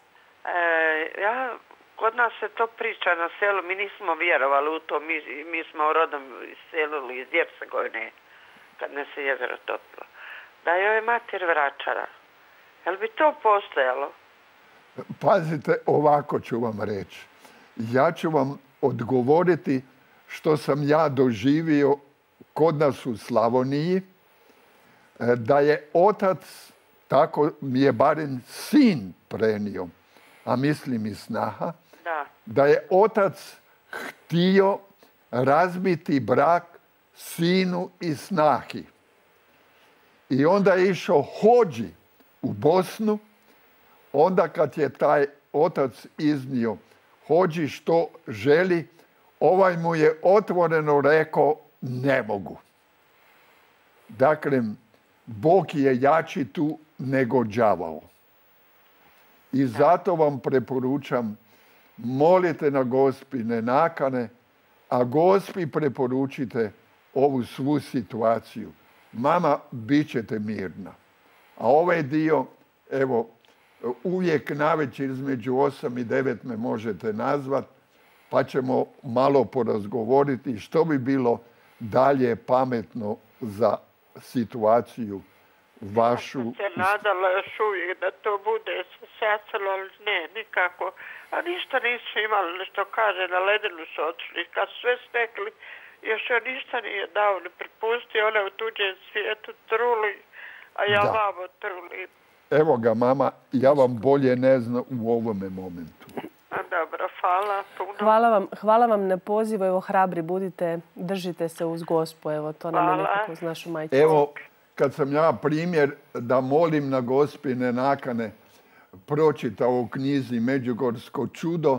Kod nas se to priča na selu, mi nismo vjerovali u to, mi smo rodom iselili iz Hercegovine, kad ne se jezero topilo. Da joj je mater vračara. Jel bi to postojalo? Pazite, ovako ću vam reći. Ja ću vam odgovoriti što sam ja doživio kod nas u Slavoniji, da je otac, tako mi je barem sin prenio, a mislim i snaha, da je otac htio razbiti brak sinu i snahi. I onda je išao hođi u Bosnu, onda kad je taj otac iznio hođi što želi, ovaj mu je otvoreno rekao ne mogu. Dakle, Bog je jači tu nego đavao. I zato vam preporučam, molite na Gospine nakane, a Gospi preporučite ovu svu situaciju. Mama, bit ćete mirna. A ovaj dio, evo, uvijek navečer između 8 i 9 me možete nazvat, pa ćemo malo porazgovoriti što bi bilo dalje pametno za situaciju vašu. Ja sam se nadala još uvijek da to bude sasalo, ali ne, nikako. A ništa nisu imali, nešto kaže, na ledinu su otišli. Kad su sve stekli, još on ništa nije dao, ne pripustio, ona u tuđem svijetu truli, a ja vamo trulim. Evo ga, mama, ja vam bolje ne znam u ovome momentu. Dobro, hvala puno. Hvala vam na pozivu, evo hrabri budite, držite se uz Gospu, evo to nam je nekako uz našu majčicu. Evo, kad sam ja primjer da molim na Gospine nakane, pročitao u knjizi Međugorsko čudo,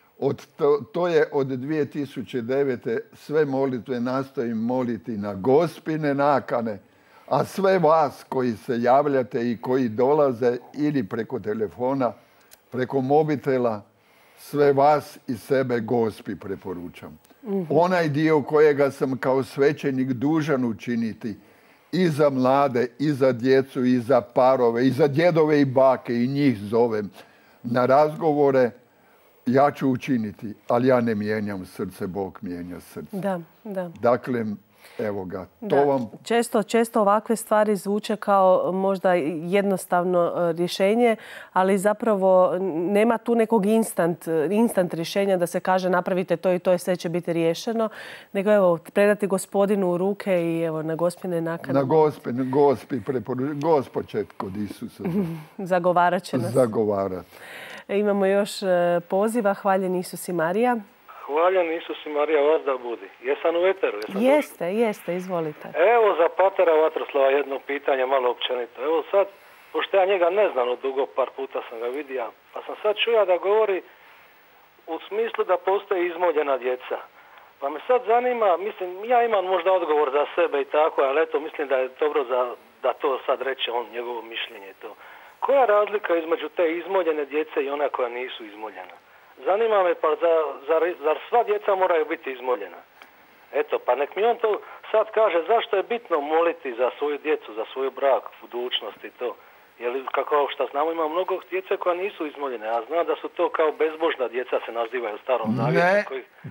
to je od 2009. sve molitve nastojim moliti na Gospine nakane, a sve vas koji se javljate i koji dolaze ili preko telefona, preko mobitela, sve vas i sebe Gospi preporučam. Onaj dio kojega sam kao svećenik dužan učiniti i za mlade, i za djecu, i za parove, i za djedove i bake, i njih zovem na razgovore, ja ću učiniti, ali ja ne mijenjam srce, Bog mijenja srce. Da. Dakle, Evo ga, to vam... Često ovakve stvari zvuče kao možda jednostavno rješenje, ali zapravo nema tu nekog instant rješenja da se kaže napravite to i to i sve će biti riješeno, nego evo, predati Gospodinu u ruke i evo, na Gospine nakane. Gospod će kod Isusa. Zagovarat će nas. Zagovarat. Imamo još poziva. Hvaljen Isus i Marija. Hvaljen Isus i Marija vas da budi. Jesam u eteru? Jeste, izvolite. Evo za patera Vatroslava jedno pitanje, malo općenito. Evo sad, pošto ja njega ne znam od dugo, par puta sam ga vidio, pa sam sad čuo da govori u smislu da postoje izmoljena djeca. Pa me sad zanima, mislim, ja imam možda odgovor za sebe i tako, ali eto, mislim da je dobro da to sad reče on, njegovo mišljenje i to. Koja je razlika između te izmoljene djece i ona koja nisu izmoljena? Zanima me, pa zar sva djeca moraju biti izmoljena? Eto, pa nek mi on to sad kaže zašto je bitno moliti za svoju djecu, za svoj brak, budućnost i to. Jer kako što znamo ima mnogo djece koja nisu izmoljene, a znam da su to kao bezbožna djeca se nazivaju u Starom Zavjetu.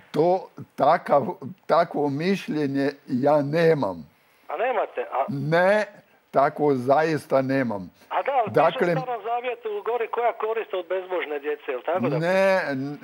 Takvo mišljenje ja nemam. A nemate? Ne, takvo zaista nemam. A da, piše u Starom Zavjetu u gori koja koriste od bezbožne djece, je li tako da? Ne,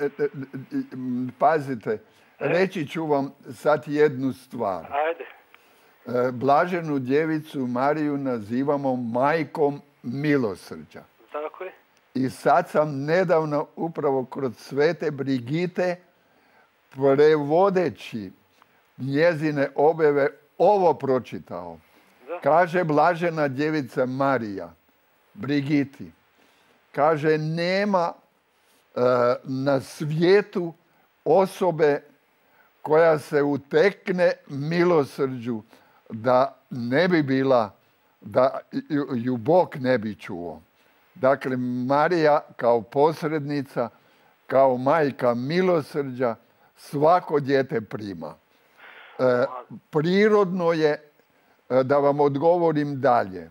pazite, reći ću vam sad jednu stvar. Ajde. Blaženu djevicu Mariju nazivamo majkom milosrđa. Tako je. I sad sam nedavno upravo kroz Svete Brigite prevodeći njezine objave ovo pročitao. Da. Kaže Blažena djevica Marija Brigiti, kaže nema na svijetu osobe koja se utekne milosrđu da ne bi bila, da ju Bog ne bi čuo. Dakle, Marija kao posrednica, kao majka milosrđa, svako dijete prima. Prirodno je, da vam odgovorim dalje,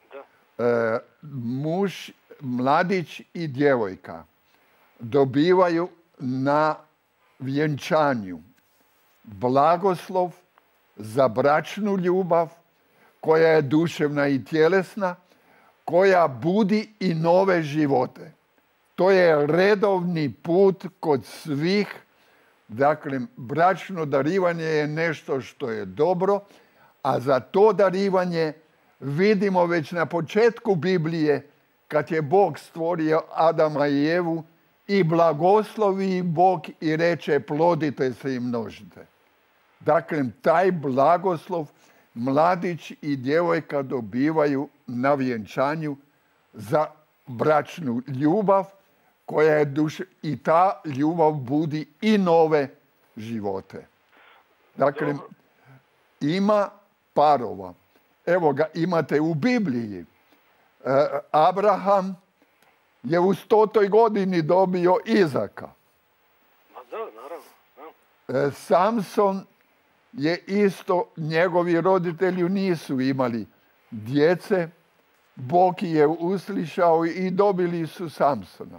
muž, mladić i djevojka dobivaju na vjenčanju blagoslov za bračnu ljubav koja je duševna i tjelesna, koja budi i nove živote. To je redovni put kod svih. Dakle, bračno darivanje je nešto što je dobro, a za to darivanje vidimo već na početku Biblije kad je Bog stvorio Adama i Evu i blagoslovi Bog i reče plodite se i množite. Dakle, taj blagoslov mladić i djevojka dobivaju na vjenčanju za bračnu ljubav koja je i ta ljubav budi i nove živote. Dakle, ima parova. Evo ga, imate u Bibliji. Abraham je u 100. godini dobio Izaka. Da, naravno. Samson je isto, njegovi roditelji nisu imali djece. Bog je uslišao i dobili su Samsona.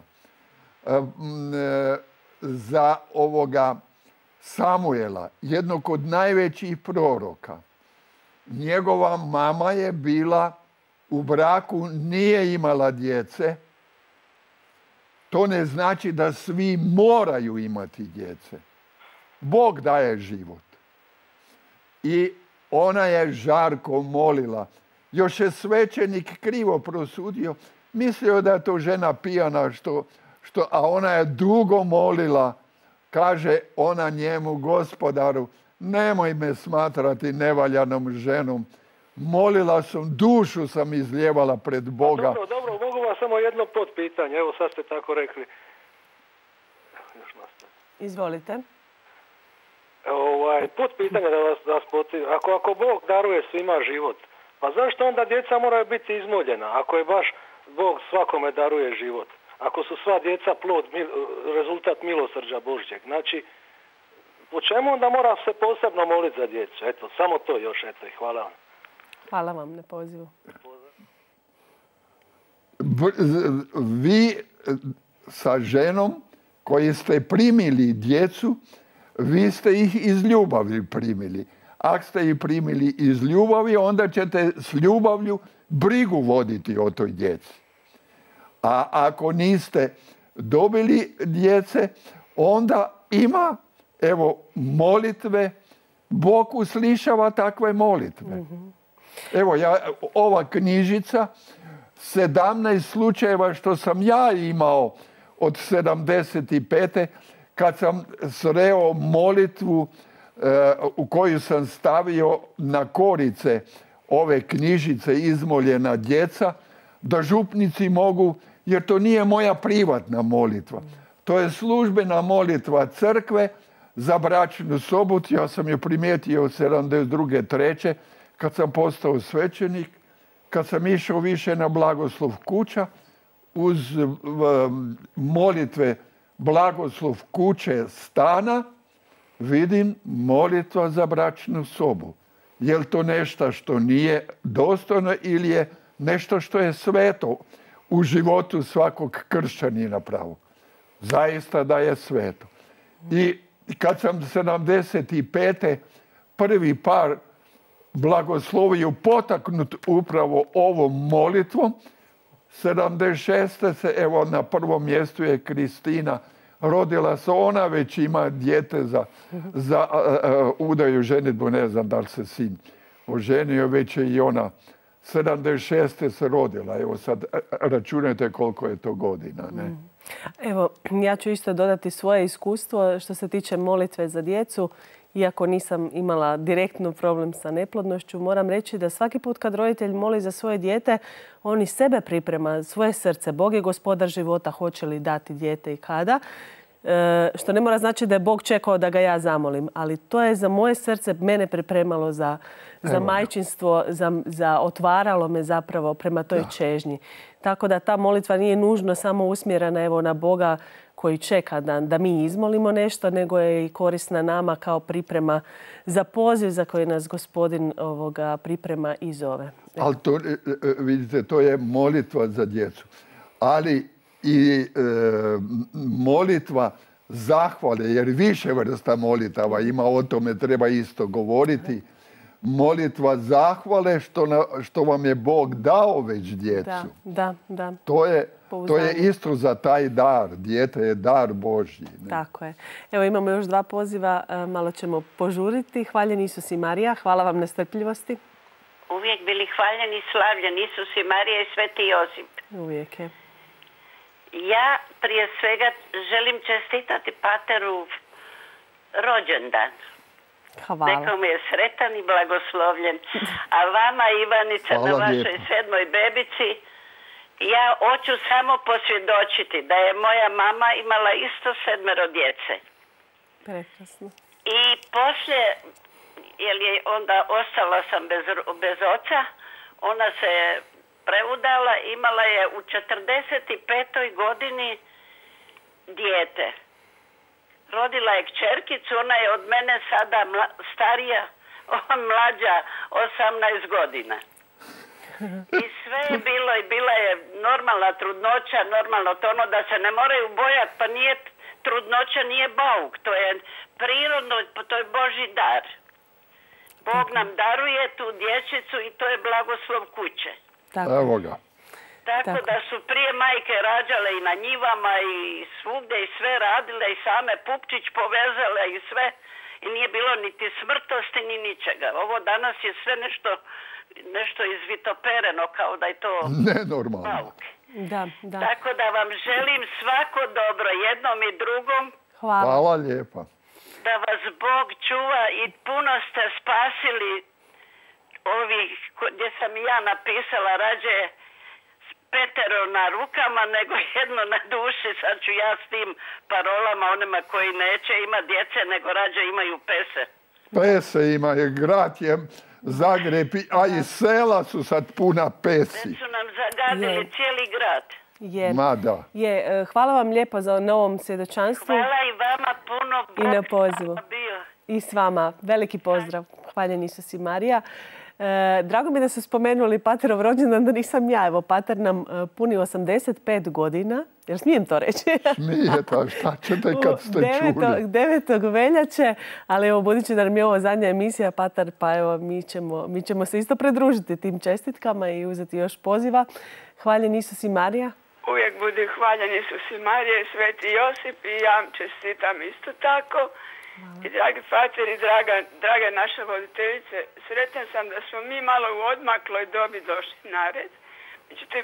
Za ovoga Samuela, jednog od najvećih proroka, njegova mama je bila u braku, nije imala djece. To ne znači da svi moraju imati djece. Bog daje život. I ona je žarko molila. Još je svećenik krivo prosudio. Mislio da je to žena pijana, a ona je dugo molila. Kaže ona njemu, Gospodaru, nemoj me smatrati nevaljanom ženom. Molila sam, dušu sam izljevala pred Boga. Dobro, mogu vas samo jedno potpitanje. Evo sad ste tako rekli. Izvolite. Potpitanje da vas podsjetim. Ako Bog daruje svima život, pa zašto onda djeca moraju biti izmoljena? Ako je baš Bog svakome daruje život. Ako su sva djeca plod, rezultat milosrđa Božjeg. Znači, po čemu onda mora se posebno moliti za djecu? Eto, samo to još, eto, i hvala vam. Hvala vam na pozivu. Vi sa ženom koji ste primili djecu, vi ste ih iz ljubavi primili. ako ste ih primili iz ljubavi, onda ćete s ljubavlju brigu voditi o toj djeci. A ako niste dobili djece, onda ima, evo, molitve. Bog uslišava takve molitve. Evo, ova knjižica, 17 slučajeva što sam ja imao od 75. kad sam sreo molitvu u koju sam stavio na korice ove knjižice Izmoljena djeca, da župnici mogu, jer to nije moja privatna molitva. To je službena molitva crkve za bračnu sobu. Ja sam je primijetio od 72. 3. kad sam postao svećenik, kad sam išao više na blagoslov kuća, uz molitve blagoslov kuće stana, vidim molitva za bračnu sobu. Je li to nešto što nije dostojno ili je nešto što je sveto u životu svakog kršćanina pravog? Zaista da je sveto. I kad sam 75. prvi par blagoslovio potaknut upravo ovom molitvom, 76. se, evo, na prvom mjestu je Kristina. Rodila se, ona već ima dijete za udaju, ženitbu, ne znam da li se sin oženio, već je i ona 76. se rodila. Evo sad računajte koliko je to godina. Ne? Evo, ja ću isto dodati svoje iskustvo što se tiče molitve za djecu. Iako nisam imala direktno problem sa neplodnošću, moram reći da svaki put kad roditelj moli za svoje dijete, on i sebe priprema, svoje srce. Bog je gospodar života, hoće li dati dijete i kada. Što ne mora znači da je Bog čekao da ga ja zamolim, ali to je za moje srce mene pripremalo za majčinstvo, otvaralo me zapravo prema toj čežnji. Tako da ta molitva nije nužno samo usmjerena evo na Boga koji čeka da mi izmolimo nešto, nego je i korisna nama kao priprema za poziv za koji nas Gospodin priprema i zove. Ali to, vidite, to je molitva za djecu. Ali i molitva zahvale, jer više vrsta molitava ima, o tome treba isto govoriti. Molitva zahvale što vam je Bog dao već djecu. Da. To je isto za taj dar. Dijete je dar Božji. Ne? Tako je. Evo imamo još 2 poziva. Malo ćemo požuriti. Hvaljen Isus i Marija. Hvala vam na strpljivosti. Uvijek bili hvaljeni, slavljen Isus i Marija i Sveti Josip. Uvijek je. Ja prije svega želim čestitati pateru rođendan. Hvala. Neka mu je sretan i blagoslovljen. A vama, Ivanica, na vašoj 7. bebici, ja hoću samo posvjedočiti da je moja mama imala isto 7 djece. Prekrasno. I poslije, jer je onda ostala sam bez oca, ona se je preudala, imala je u 45. godini dijete. Rodila je kćerkicu, ona je od mene sada starija, mlađa 18 godina. I sve je bilo i bila je normalna trudnoća, normalno to ono da se ne moraju bojati, pa nije trudnoća, nije bauk, to je prirodno, to je Božji dar. Bog nam daruje tu dječicu i to je blagoslov kuće. Evo ga. Tako da su prije majke rađale i na njivama i svugdje i sve radile i same pupčić povezale i sve. I nije bilo niti smrtosti ni ničega. Ovo danas je sve nešto izvitopereno kao da je to nenormalno. Da. Tako da vam želim svako dobro jednom i drugom. Hvala lijepa. Da vas Bog čuva i puno ste spasili ovih gdje sam ja napisala rađe petero na rukama nego jedno na duši. Sad ću ja s tim parolama onima koji neće ima djece nego rađe imaju pese. Pese imaju, grad je Zagreb, a i sela su sad puna pesi. Već su nam zagadili cijeli grad. Hvala vam lijepo za novom svjedočanstvu. Hvala i vama puno. I na pozivu. I s vama. Veliki pozdrav. Hvaljen Isus i Marija. Drago mi je da su spomenuli Paterov rođendan, da nisam ja. Evo, Pater nam puni 85 godina. Jel smijem to reći? Smijete, a šta ćete kad ste čuli? 9. veljače, ali evo, budući da nam je ovo zadnja emisija, Pater, pa evo, mi ćemo se isto pridružiti tim čestitkama i uzeti još poziva. Hvaljen Isus i Marija. Uvijek budi hvaljen Isus i Marija i Sveti Josip i ja vam čestitam isto tako. I dragi Pater i draga naša voditeljice, sretna sam da smo mi malo u odmakloj dobi došli na red. Međutim,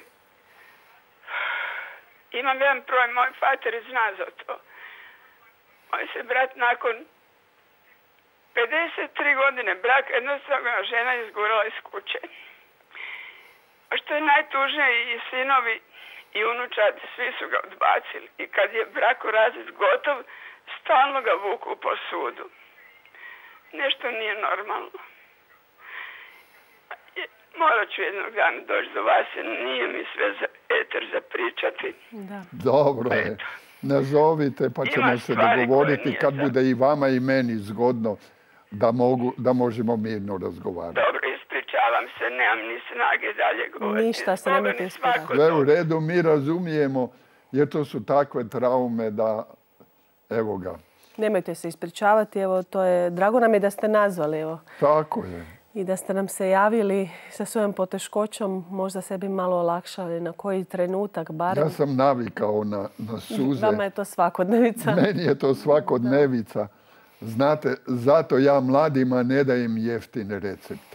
imam jedan problem, moj Pater zna za to. Moj se brat nakon 53 godine braka jednostavno žena izgurala iz kuće. A što je najtužnije, i sinovi i unučadi, svi su ga odbacili. I kad je brakorazvod gotov, stalno ga vuku po sudu. Nešto nije normalno. Morat ću jednog dana doći do vas, jer nije mi sve za eter zapričati. Da. Dobro je. Nazovite pa ćemo se dogovoriti kad bude i vama i meni zgodno da možemo mirno razgovarati. Dobro, ispričavam se, nemam ni snage dalje govoriti. Ništa se nemojte ispričavati. Sve u redu, mi razumijemo, jer to su takve traume da, evo ga. Nemojte se ispričavati, evo, to je, drago nam je da ste nazvali, evo. Tako je. I da ste nam se javili sa svojom poteškoćom, možda sebi malo olakšali na koji trenutak, barem. Ja sam navikao na suze. Vama je to svakodnevica. Meni je to svakodnevica. Znate, zato ja mladima ne dajem jeftine recepte.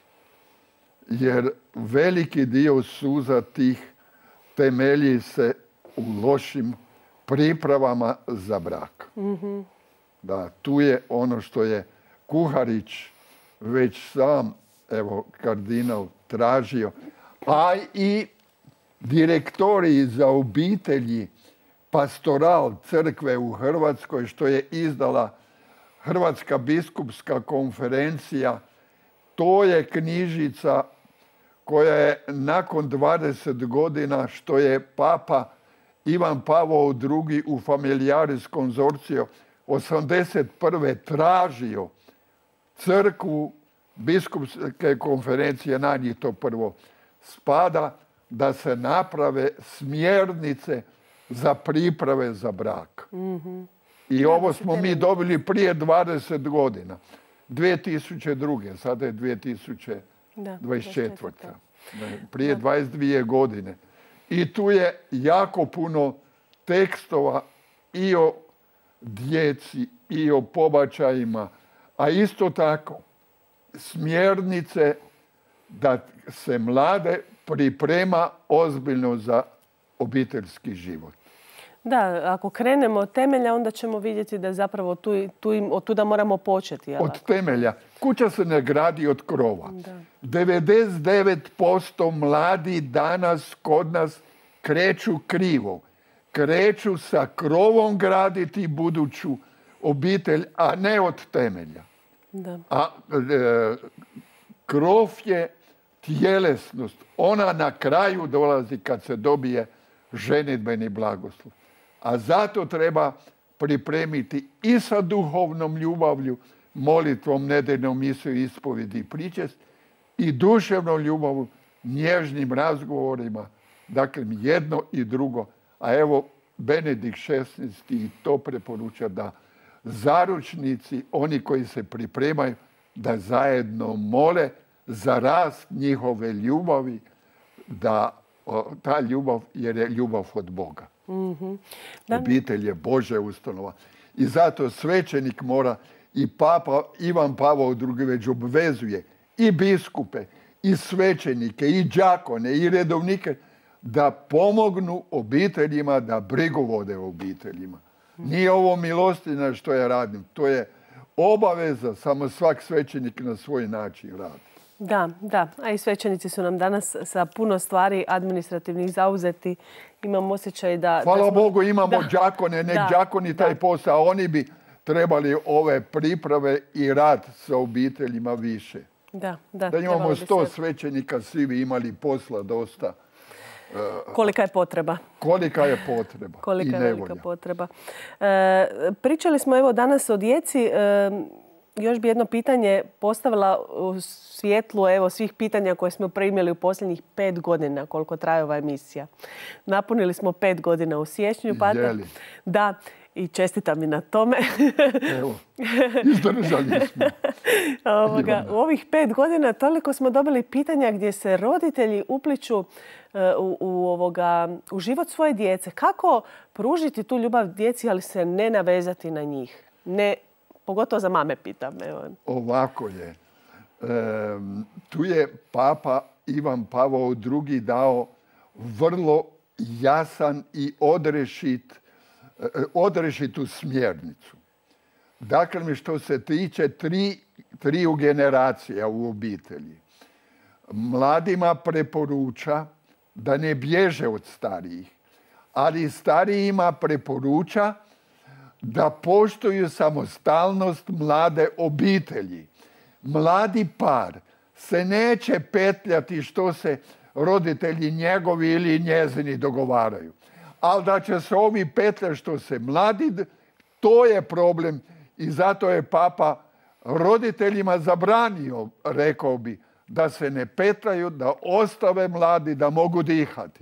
Jer veliki dio suza tih temelji se u lošim pripravama za brak. Da, tu je ono što je Kuharić već sam, evo, kardinal tražio, a i direktorij za obitelji pastoral crkve u Hrvatskoj, što je izdala Hrvatska biskupska konferencija. To je knjižica koja je nakon 20 godina što je Papa Ivan Pavao II u Familiaris Consortio 81. tražio crkvu biskupske konferencije, na njih to prvo spada, da se naprave smjernice za priprave za brak. I ovo smo mi dobili prije 20 godina. 2002. Sada je 2024. Prije 22 godine. I tu je jako puno tekstova i o djeci i o pobačajima, a isto tako smjernice da se mlade priprema ozbiljno za obiteljski život. Da, ako krenemo od temelja, onda ćemo vidjeti da zapravo od tuda moramo početi. Jel? Od temelja. Kuća se ne gradi od krova. Da. 99% mladi danas kod nas kreću krivo. Kreću sa krovom graditi buduću obitelj, a ne od temelja. Da. A krov je tjelesnost. Ona na kraju dolazi kad se dobije ženidbeni blagoslov. A zato treba pripremiti i sa duhovnom ljubavlju, molitvom, nedeljnom misijom, ispovjedi i pričest, i duševnom ljubavu, nježnim razgovorima. Dakle, jedno i drugo. A evo, Benedikt XVI to preporuča, da zaručnici, oni koji se pripremaju, da zajedno mole za rast njihove ljubavi, da ta ljubav, jer je ljubav od Boga. Obitelj je Božja ustanova. I zato svećenik mora, i Papa Ivan Pavao II već obvezuje i biskupe, i svećenike, i đakone, i redovnike, da pomognu obiteljima, da brigu vode o obiteljima. Nije ovo milostinja što ja radim, to je obaveza, samo svak svećenik na svoj način radi. Da, da. A i svećenici su nam danas sa puno stvari administrativnih zauzeti. Imam osjećaj da... Hvala Bogu, imamo đakone, nek đakoni taj posao. Oni bi trebali ove priprave i rad sa obiteljima više. Da imamo 100 svećenika, svi bi imali posla dosta. Kolika je potreba. Kolika je potreba. Kolika je velika potreba. Pričali smo evo danas o djeci. još bi jedno pitanje postavila u svjetlu svih pitanja koje smo primili u posljednjih 5 godina koliko traje ova emisija. Napunili smo 5 godina u siječnju. Da, i čestitam mi na tome. Evo, izdržali smo. U ovih 5 godina toliko smo dobili pitanja gdje se roditelji upliču u život svoje djece. Kako pružiti tu ljubav djeci, ali se ne navezati na njih? Pogotovo za mame pitam. Ovako je. Tu je Papa Ivan Pavao II. Dao vrlo jasan i odrešitu smjernicu. Dakle, što se tiče triju generacija u obitelji, mladima preporuča da ne bježe od starijih, ali starijima preporuča da poštuju samostalnost mlade obitelji. Mladi par se neće petljati što se roditelji njegovi ili njezini dogovaraju. Ali da će se ovi petljati što se mladi, to je problem i zato je Papa roditeljima zabranio, rekao bi, da se ne petljaju, da ostave mladi, da mogu dihati.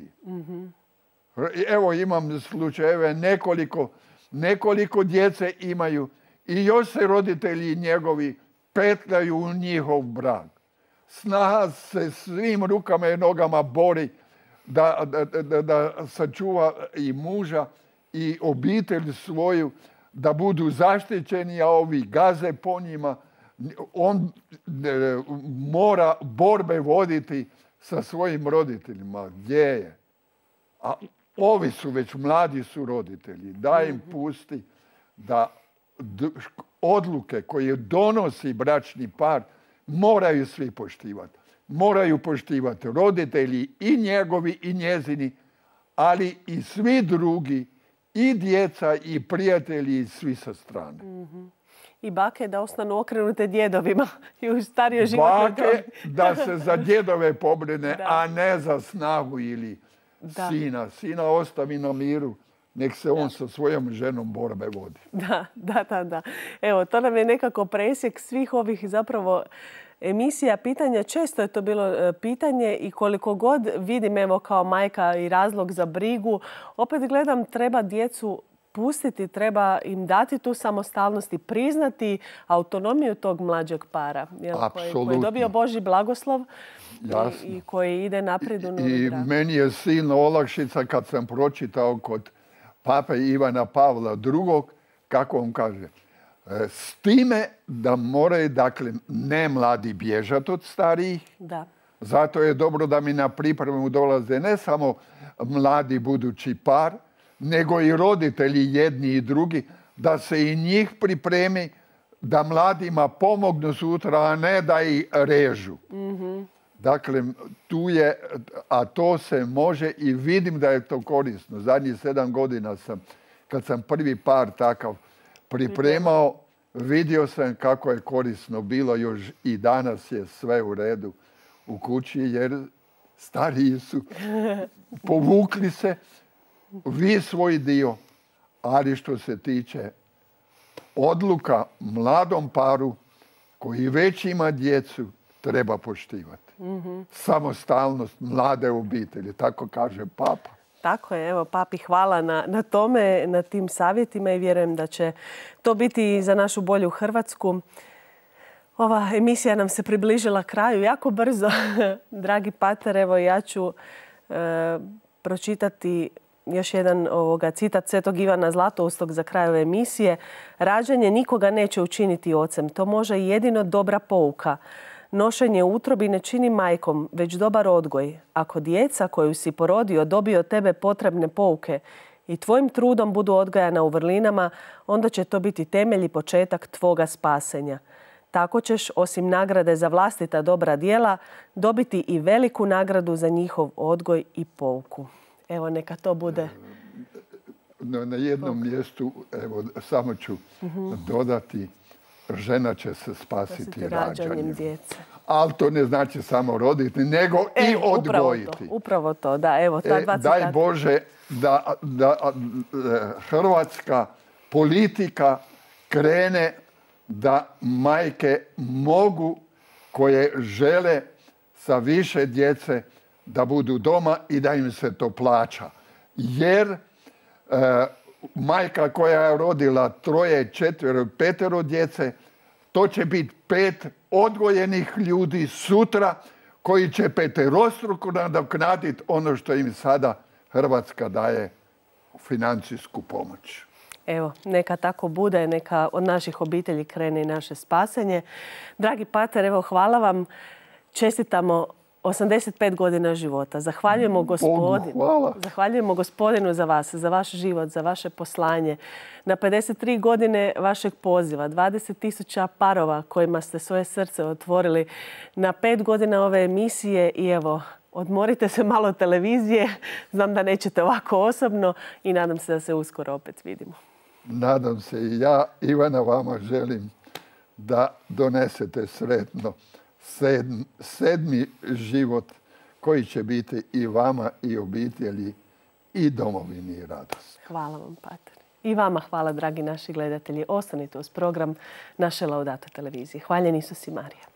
Evo imam slučajeve, nekoliko djece imaju i još se roditelji njegovi petljaju u njihov brak. Snaha se svim rukama i nogama bori da sačuva i muža i obitelj svoju, da budu zaštićeni, a ovi gaze po njima. On mora borbe voditi sa svojim roditeljima. Gdje je? A ovi su već mladi su roditelji. Daj im pusti da odluke koje donosi bračni par moraju svi poštivati. Moraju poštivati roditelji i njegovi i njezini, ali i svi drugi, i djeca i prijatelji i svi sa strane. I bake da ostanu okrenute djedovima i u starijoj životnoj dobi. Bake da se za djedove pobrine, a ne za snagu ili sina. Sina ostavi na miru, nek se on sa svojom ženom borbe vodi. Da. Evo, to nam je nekako presjek svih ovih zapravo emisija, pitanja. Često je to bilo pitanje i koliko god vidim evo kao majka i razlog za brigu, opet gledam treba djecu pustiti, treba im dati tu samostalnost i priznati autonomiju tog mlađeg para. Koji je dobio Božji blagoslov i koji ide naprijed u novi brak. I meni je silna olakšica kad sam pročitao kod Pape Ivana Pavla II. Kako on kaže, s time da moraju, dakle, ne mladi bježati od starijih. Da. Zato je dobro da mi na pripremu dolaze ne samo mladi budući par, nego i roditelji jedni i drugi, da se i njih pripremi, da mladima pomognu sutra, a ne da ih režu. Dakle, tu je, a to se može i vidim da je to korisno. Zadnjih 7 godina kad sam prvi par takav pripremao, vidio sam kako je korisno bilo, još i danas je sve u redu u kući, jer stariji su povukli se, vi svoj dio, ali što se tiče odluka mladom paru koji već ima djecu, treba poštivati. Samostalnost mlade obitelji, tako kaže Papa. Tako je, evo Papi hvala na tome, na tim savjetima i vjerujem da će to biti i za našu bolju Hrvatsku. Ova emisija nam se približila kraju jako brzo. Dragi pater, evo ja ću pročitati još jedan citat Svetog Ivana Zlatoustog za kraj ove emisije. Rađanje nikoga neće učiniti ocem. To može jedino dobra pouka. Nošenje u utrobi ne čini majkom, već dobar odgoj. Ako djeca koju si porodio dobije od tebe potrebne pouke i tvojim trudom budu odgajana u vrlinama, onda će to biti temelj i početak tvoga spasenja. Tako ćeš, osim nagrade za vlastita dobra djela, dobiti i veliku nagradu za njihov odgoj i pouku. Evo, neka to bude. Na jednom mjestu, evo, samo ću dodati, žena će se spasiti rađanjem djece. Ali to ne znači samo roditi, nego i odgojiti. Upravo to, da. Evo, ta dva citata. Daj Bože da hrvatska politika krene da majke mogu, koje žele sa više djece, da budu doma i da im se to plaća. Jer majka koja je rodila 3, 4, 5 djece, to će biti 5 odgojenih ljudi sutra koji će peterostruko nadoknaditi ono što im sada Hrvatska daje financijsku pomoć. Evo, neka tako bude, neka od naših obitelji krene i naše spasenje. Dragi pater, evo, hvala vam. Čestitamo 85 godina života. Zahvaljujemo Gospodinu za vas, za vaš život, za vaše poslanje. Na 53 godine vašeg poziva, 20.000 parova kojima ste svoje srce otvorili, na 5 godina ove emisije i evo, odmorite se malo od televizije. Znam da nećete ovako osobno i nadam se da se uskoro opet vidimo. Nadam se i ja. Ivana, vama želim da donesete sretno 7. život koji će biti i vama i obitelji i domovini radost. Hvala vam, pater. I vama hvala, dragi naši gledatelji. Ostanite uz program naše Laudato televizije. Hvaljen Isus i Marija.